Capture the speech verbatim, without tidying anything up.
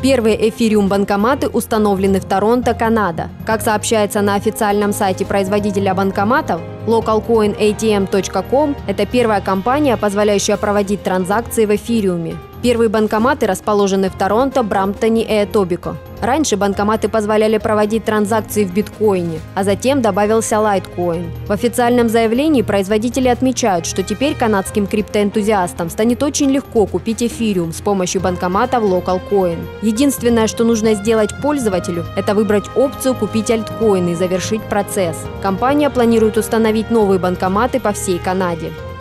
Первые эфириум-банкоматы установлены в Торонто, Канада. Как сообщается на официальном сайте производителя банкоматов, локалкоин эй ти эм точка ком – это первая компания, позволяющая проводить транзакции в эфириуме. Первые банкоматы расположены в Торонто, Брамптоне и Этобико. Раньше банкоматы позволяли проводить транзакции в биткоине, а затем добавился лайткоин. В официальном заявлении производители отмечают, что теперь канадским криптоэнтузиастам станет очень легко купить эфириум с помощью банкомата в локалкоин. Единственное, что нужно сделать пользователю, это выбрать опцию «Купить альткоины» и завершить процесс. Компания планирует установить новые банкоматы по всей Канаде.